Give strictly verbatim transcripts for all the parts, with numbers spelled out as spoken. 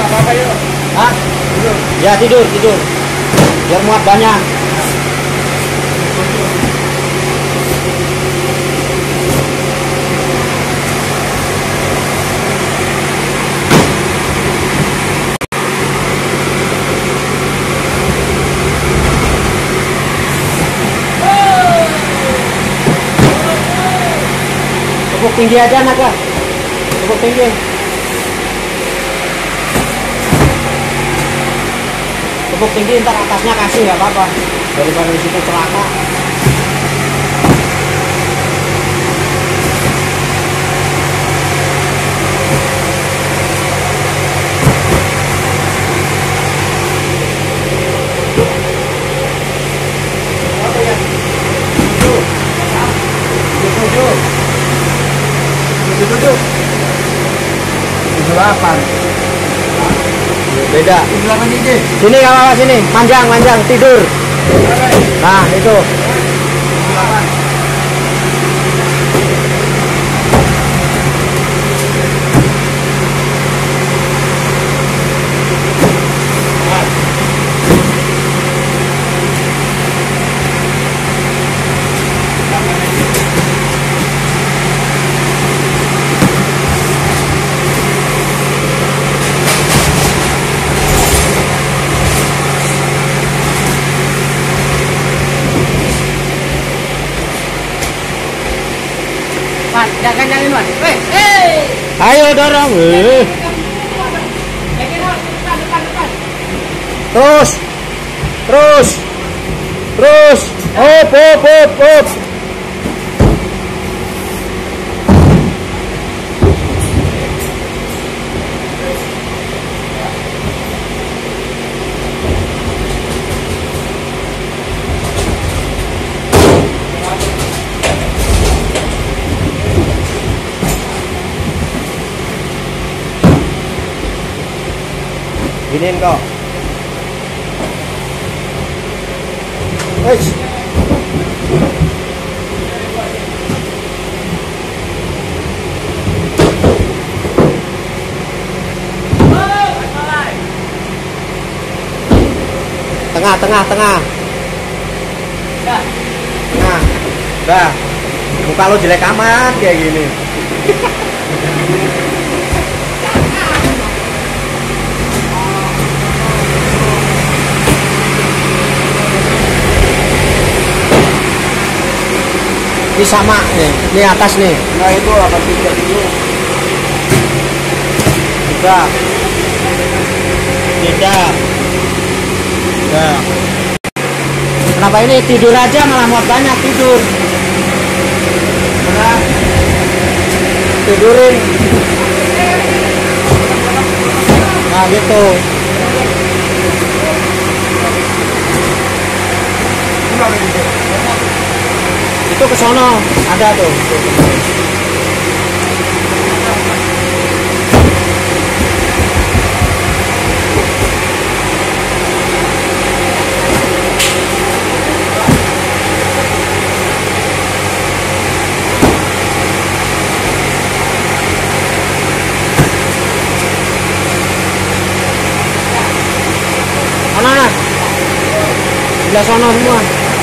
apa-apa yuk. Hah? Tidur. Ya tidur, tidur. Biar muat banyak. Tepuk tinggi aja naga. Tepuk tinggi. Tepuk tinggi, ntar atasnya kasih nggak apa-apa. Daripada di situ celaka. tujuh delapan. Beda. tujuh delapan ini. Sini nggak apa-apa, sini. Panjang, panjang, tidur. Nah, itu. Wan, jangan nyangin Wan. Weh, eh. Ayo dorong. Eh. Terus. Terus. Terus. Op, op, op, op. Giniin kok. Wes. Tengah, tengah, tengah. Tengah. Udah. Muka lo jelek amat kayak gini. Ini sama nih, ini atas nih. Nah itu delapan tiga dulu. Beda. Beda. Beda. Kenapa ini tidur aja malah muat banyak tidur? Nah, tidurin. Nah gitu. Itu ke sono ada tuh. Mana? Sebelah sono semua.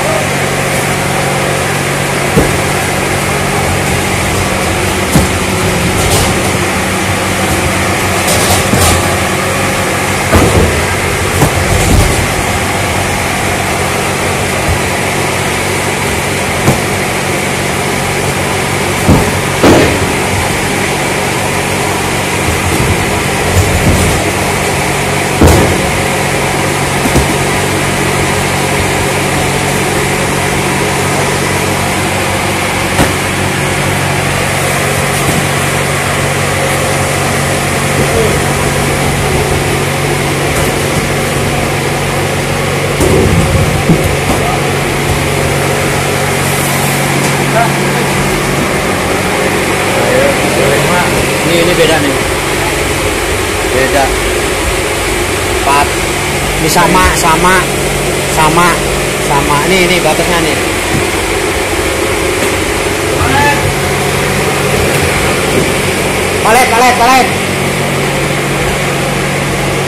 Ini ini beda nih. Beda. Empat. Ini sama, sama, sama, sama. Ini ini batasnya nih. Palet, palet, palet.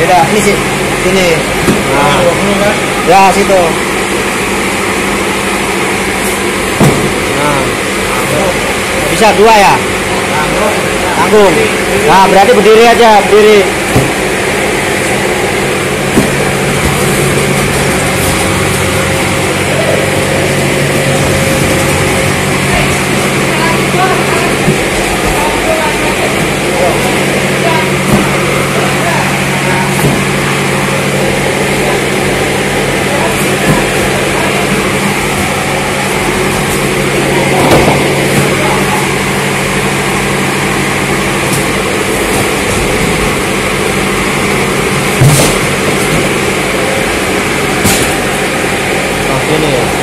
Beda. Ini sih. Sini. Nah. Ya, situ. Nah. Bisa dua ya? Tanggung. Nah, berarti berdiri aja, berdiri. Ini ya.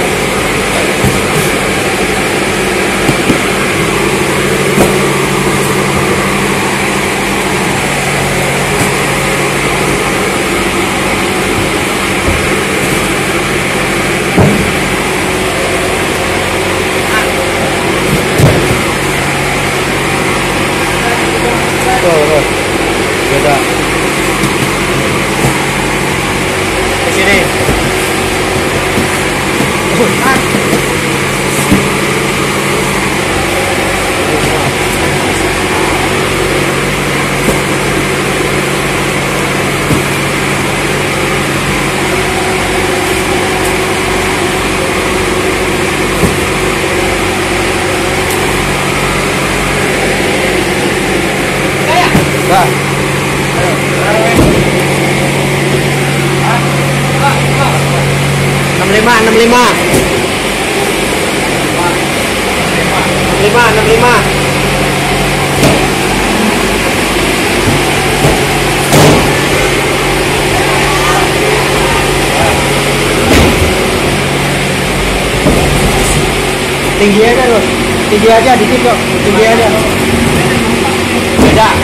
Tuh, tuh. Beda. Di sini. Nah. enam lima enam lima enam lima enam lima tinggi aja loh, tinggi aja dikit kok, tinggi aja. Beda.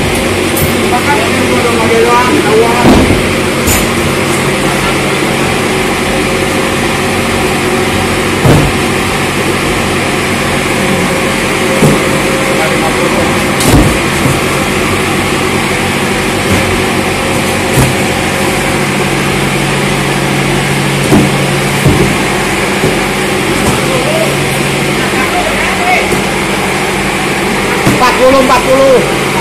empat puluh empat puluh.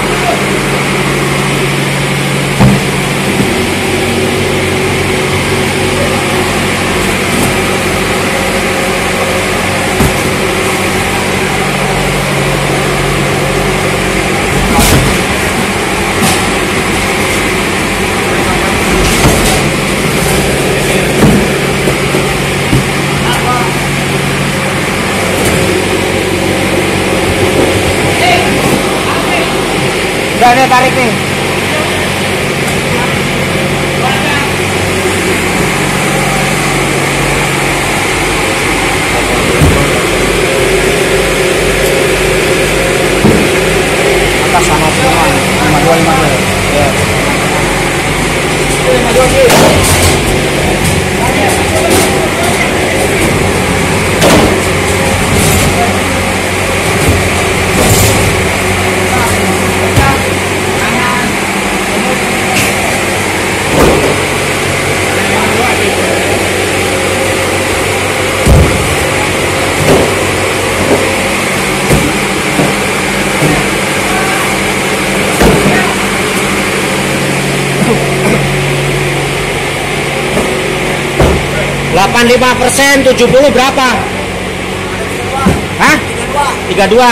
Udah nih, tarik nih. Atas sama semua. lima dua lima dua. Ya. lima dua sih. delapan puluh lima persen tujuh puluh berapa? Hah? tiga puluh dua.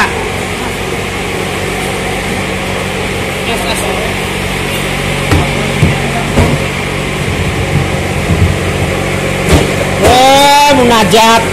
Eh, munajat.